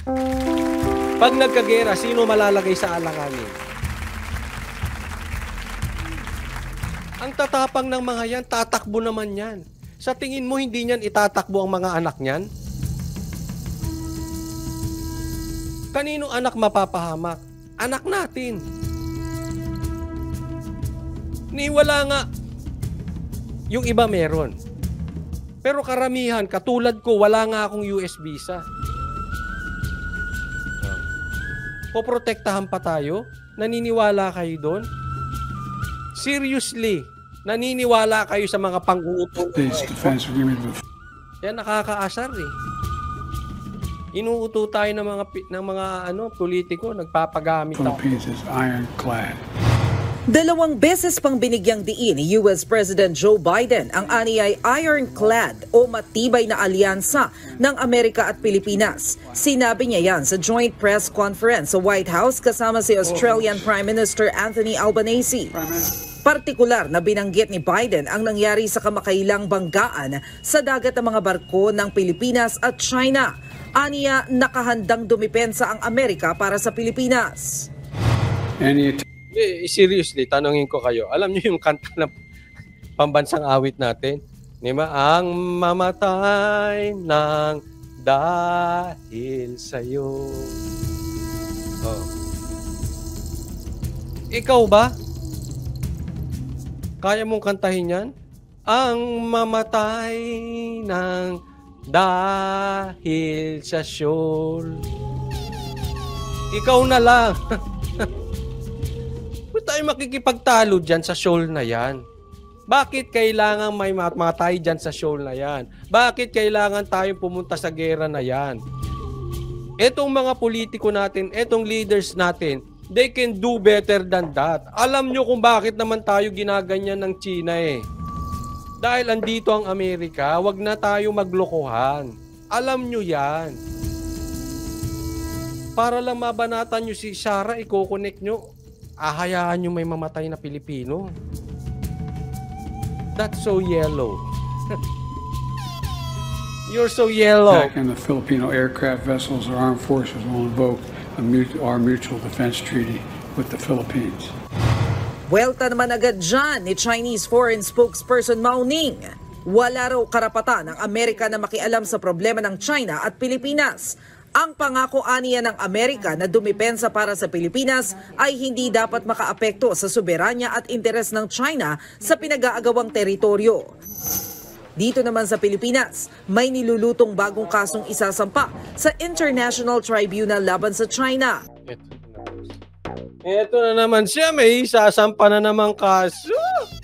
Pag nagkagera, sino malalagay sa alanganin? Ang tatapang ng mga yan, tatakbo naman yan. Sa tingin mo, hindi niyan itatakbo ang mga anak niyan? Kaninong anak mapapahamak? Anak natin. Wala nga. Yung iba meron. Pero karamihan, katulad ko, wala nga akong US visa. Poprotektahan pa tayo? Naniniwala kayo doon? Seriously, naniniwala kayo sa mga pang-uuto? Yan nakakaasar eh. Inuuto tayo ng mga politiko, nagpapagamit tayo. Philippines is ironclad. 2 beses pang binigyang diin ni US President Joe Biden ang aniyay ironclad o matibay na alyansa ng Amerika at Pilipinas. Sinabi niya yan sa joint press conference sa White House kasama si Australian Prime Minister Anthony Albanese. Partikular na binanggit ni Biden ang nangyari sa kamakailang banggaan sa dagat ng mga barko ng Pilipinas at China. Aniya, nakahandang dumipensa ang Amerika para sa Pilipinas. Seriously, tanongin ko kayo. Alam niyo yung kanta ng pambansang awit natin? Diba? Ang mamatay ng dahil sa'yo. Oh. Ikaw ba? Kaya mong kantahin yan? Ang mamatay ng dahil sa shoal. Ikaw na lang. Ba't tayo makikipagtalo dyan sa shoal na yan? Bakit kailangan may matay dyan sa shoal na yan? Bakit kailangan tayong pumunta sa gera na yan? Etong mga politiko natin, etong leaders natin, they can do better than that. Alam nyo kung bakit naman tayo ginaganyan ng China eh. Dahil andito ang Amerika, wag na tayo maglokohan. Alam nyo yan. Para lang mabanatan nyo si Sarah, i-connect nyo. Ahayaan nyo may mamatay na Pilipino. That's so yellow. You're so yellow. Attacking the Filipino aircraft vessels or armed forces will invoke our mutual defense treaty with the Philippines. Welta naman agad dyan ni Chinese Foreign Spokesperson Mao Ning. Wala raw karapatan ng Amerika na makialam sa problema ng China at Pilipinas. Ang pangako aniya ng Amerika na dumipensa para sa Pilipinas ay hindi dapat makaapekto sa soberanya at interes ng China sa pinag-aagawang teritoryo. Dito naman sa Pilipinas, may nilulutong bagong kasong isasampa sa International Tribunal laban sa China. Ito na naman siya, may isasampa na namang kaso.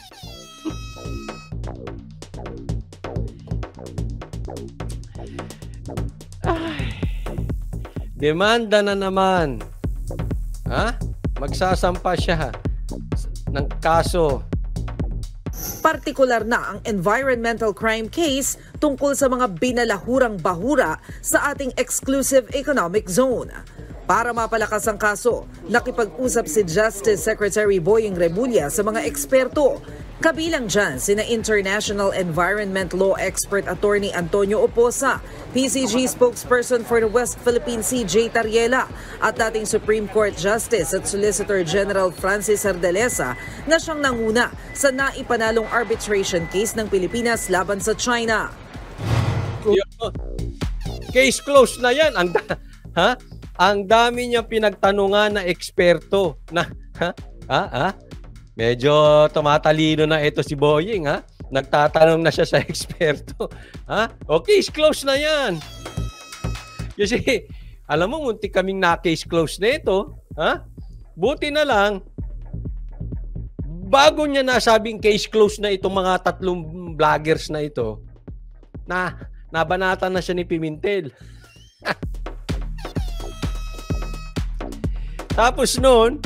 Ay, demanda na naman. Ha? Magsasampa siya ng kaso. Partikular na ang environmental crime case tungkol sa mga binalahurang bahura sa ating exclusive economic zone. Para mapalakas ang kaso, nakipag-usap si Justice Secretary Boying Remulla sa mga eksperto. Kabilang dyan sina International Environment Law Expert Attorney Antonio Oposa, PCG spokesperson for the West Philippine Sea J. Tariela at dating Supreme Court Justice at Solicitor General Francis Ardalesa na siyang nanguna sa naipanalong arbitration case ng Pilipinas laban sa China. Case closed na yan. Ang dami niya pinagtanungan na eksperto na medyo tumatalino na ito si Boying nagtatanong na siya sa eksperto. O case closed na yan. Kasi alam mo muntik kaming na case closed na ito. Buti na lang bago niya nasabing case closed na itong mga tatlong vloggers na ito na nabanatan na siya ni Pimentel. Tapos noon,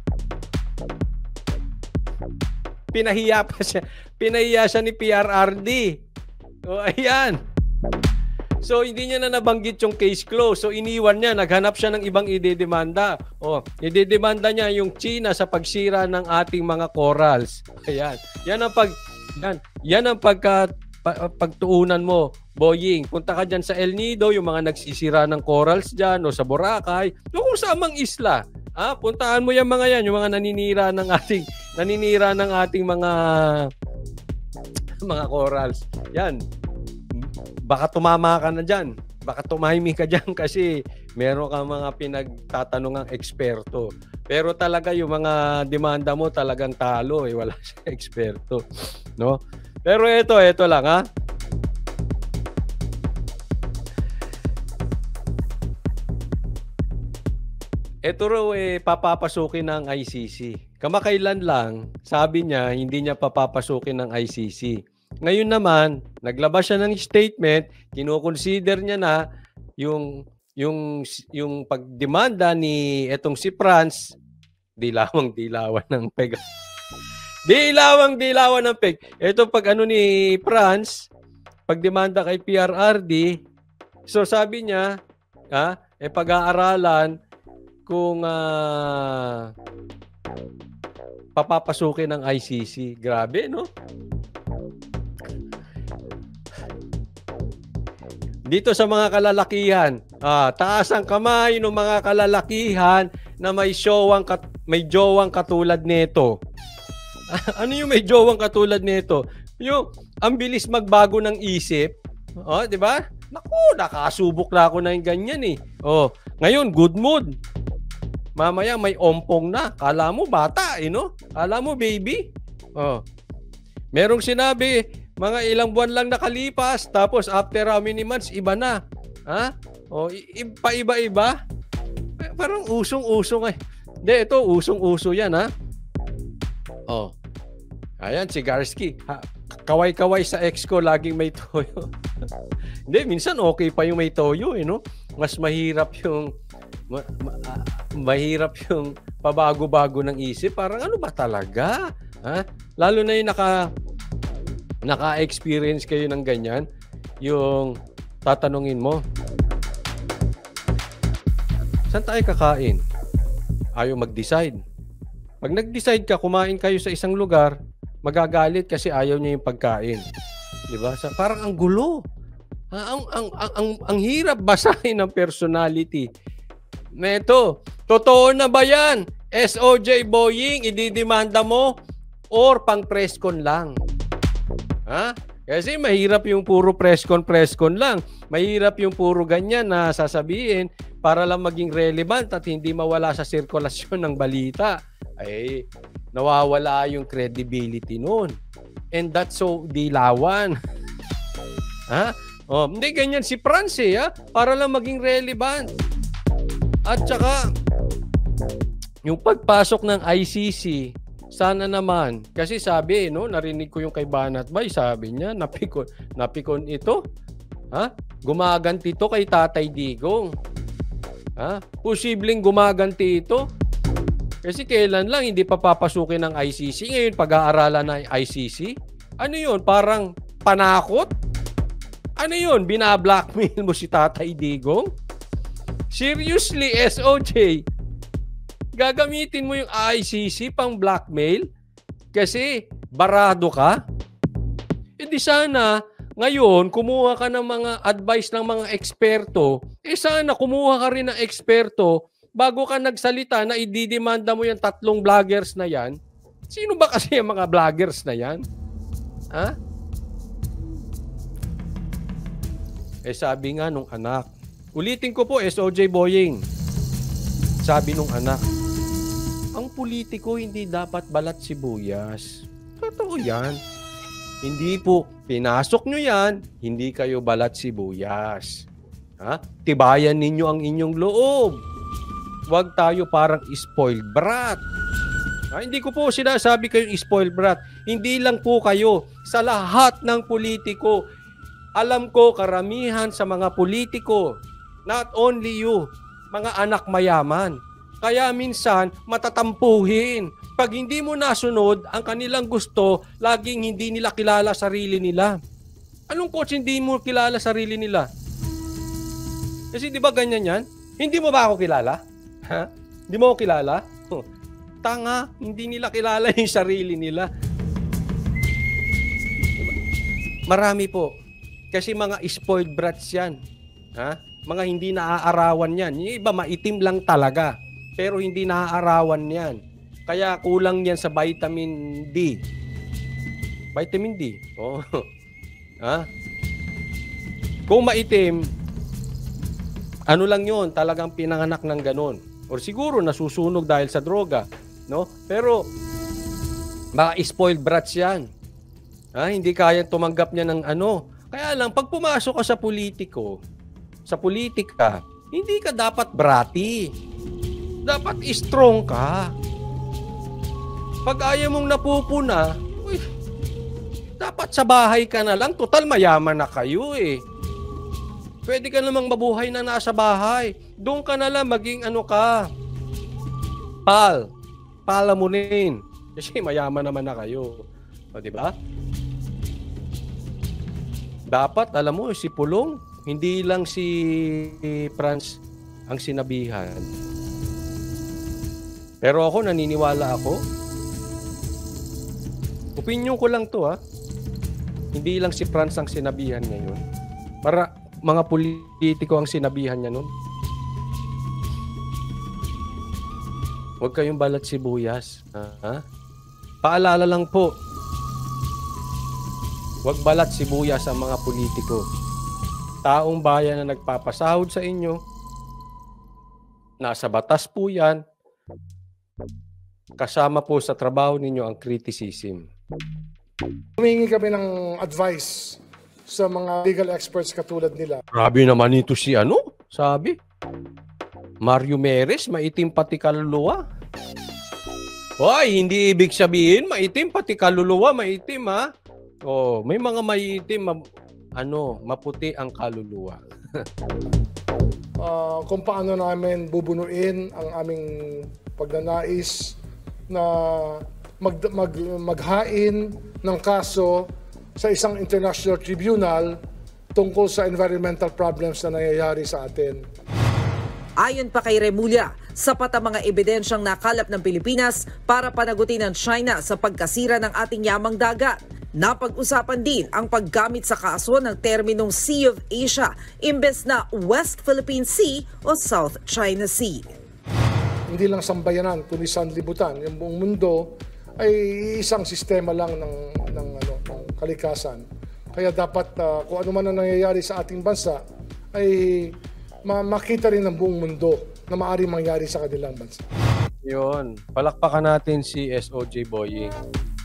pinahiya siya ni PRRD. O ayan. So hindi niya na nabanggit yung case close. So iniwan niya, naghanap siya ng ibang idedemanda. O, idedemanda niya yung China sa pagsira ng ating mga corals. Ayan. Yan ang pagtuunan mo. Boying, punta ka dyan sa El Nido, yung mga nagsisira ng corals dyan o sa Boracay, o kung saan mang isla. Puntaan mo yung mga yan, yung mga naninira ng ating mga corals. Yan. Baka tumama ka na dyan. Baka tumahimik ka dyan kasi meron kang mga pinagtatanungang eksperto. Pero talaga yung mga demanda mo talagang talo, wala siya eksperto, no? Pero ito lang Ito raw papapasukin ng ICC. Kamakailan lang, sabi niya, hindi niya papapasukin ng ICC. Ngayon naman, naglabas siya ng statement, kinukonsider niya na yung pagdemanda ni etong si Franz, dilawang-dilawan ng peg. Dilawang-dilawan ng peg. Ito pag ni Franz, pagdemanda kay PRRD, so sabi niya, pag-aaralan kung papapasukin ng ICC. Grabe, no? Dito sa mga kalalakihan, taas ang kamay ng mga kalalakihan na may jowang katulad nito. Ano yung may jowang katulad nito? Yung ang bilis magbago ng isip. Di ba? Naku, nakasubok na ako na yung ganyan eh. Ngayon, good mood. Mamaya may ompong na. Kala mo bata, no? Kala mo baby. Merong sinabi, mga ilang buwan lang nakalipas, tapos after how many months, iba na. Iba-iba. Parang usong-usong Hindi, ito, usong-uso yan, Ayan, si Garsky. Kaway-kaway sa ex ko, laging may toyo. Hindi, minsan okay pa yung may toyo, no? Mas mahirap yung pabago-bago ng isip. Parang ano ba talaga? Lalo na yung naka-experience kayo ng ganyan, yung tatanungin mo, saan tayo kakain? Ayaw mag-decide. Pag nag-decide ka, kumain kayo sa isang lugar, magagalit kasi ayaw niya yung pagkain. Diba? Parang ang gulo. Ang hirap basahin ng personality. Neto, totoo na ba yan? SOJ Boying, ididemanda mo or pang presscon lang? Kasi mahirap yung puro presscon lang. Mahirap yung puro ganyan na sasabihin para lang maging relevant at hindi mawala sa sirkulasyon ng balita. Ay, nawawala yung credibility noon. And that's so dilawan. Hindi ganyan si Franz para lang maging relevant. At saka, yung pagpasok ng ICC, sana naman, kasi sabi, narinig ko yung kay Banat Bay, sabi niya, napikon ito. Gumaganti ito kay Tatay Digong. Posibleng gumaganti ito. Kasi kailan lang hindi pa papasukin ng ICC, ngayon pag-aaralan ng ICC. Ano yun? Parang panakot? Ano yun? Bina-blackmail mo si Tatay Digong? Seriously, SOJ? Gagamitin mo yung ICC pang blackmail? Kasi barado ka? Di sana, ngayon, kumuha ka ng mga advice ng mga eksperto. Sana kumuha ka rin ng eksperto bago ka nagsalita na ididemanda mo yung 3 vloggers na yan. Sino ba kasi yung mga vloggers na yan? Sabi nga nung anak. Ulitin ko po, SOJ Boying. Sabi nung anak, ang politiko hindi dapat balat sibuyas. Totoo yan. Hindi po, pinasok nyo yan, hindi kayo balat sibuyas. Tibayan ninyo ang inyong loob. Huwag tayo parang spoiled brat. Hindi ko po sinasabi kayong spoiled brat. Hindi lang po kayo. Sa lahat ng politiko, alam ko karamihan sa mga politiko, not only you, mga anak mayaman. Kaya minsan, matatampuhin. Pag hindi mo nasunod, ang kanilang gusto, laging hindi nila kilala sarili nila. Anong coach hindi mo kilala sarili nila? Kasi di ba ganyan yan? Hindi mo ba ako kilala? Hindi mo ako kilala? Tanga, hindi nila kilala yung sarili nila. Marami po. Kasi mga spoiled brats yan. Ha? Mga hindi naaarawan yan. Yung iba maitim lang talaga. Pero hindi naaarawan yan. Kaya kulang yan sa vitamin D. Vitamin D. Oh. Ha? Kung maitim, ano lang yun, talagang pinanganak ng ganun. Or siguro nasusunog dahil sa droga. No? Pero, mga spoiled brats yan. Ha? Hindi kayang tumanggap niya ng ano. Kaya lang, pag pumasok ka sa politika, hindi ka dapat bratty. Dapat strong ka. Pag ayaw mong napupuna, dapat sa bahay ka na lang. Total, mayaman na kayo eh. Pwede ka namang mabuhay na nasa bahay. Doon ka na lang maging ano ka. Palamunin. Kasi mayaman naman na kayo. O, diba? Dapat, alam mo, si Pulong, hindi lang si Franz ang sinabihan. Pero ako, naniniwala ako. Opinion ko lang to, ha. Hindi lang si Franz ang sinabihan ngayon. Para mga politiko ang sinabihan niya nun. Huwag kayong balat sibuyas. Ha? Paalala lang po. Huwag balat sibuyas ang mga politiko. Taong bayan na nagpapasahod sa inyo. Nasa batas po yan. Kasama po sa trabaho ninyo ang criticism. Humingi kami ng advice sa mga legal experts katulad nila. Grabe naman ito si ano, sabi. Mario Meres, maitim pati kaluluwa. Hoy, hindi ibig sabihin maitim pati kaluluwa, maitim ha. Oh, may mga maitim, maputi ang kaluluwa. Kung paano namin bubunuin ang aming pagnanais na maghain ng kaso sa isang international tribunal tungkol sa environmental problems na nangyayari sa atin. Ayon pa kay Remulla, sapat ang mga ebidensyang nakalap ng Pilipinas para panagutin ng China sa pagkasira ng ating yamang dagat. Napag-usapan din ang paggamit sa kaso ng terminong Sea of Asia imbes na West Philippine Sea o South China Sea. Hindi lang sambayanan, kundi sanlibutan. Yung buong mundo ay isang sistema lang ng kalikasan. Kaya dapat kung ano man ang nangyayari sa ating bansa ay makita rin ng buong mundo na maaaring mangyari sa kanilang bansa. Yun, palakpakan natin si SOJ Boying.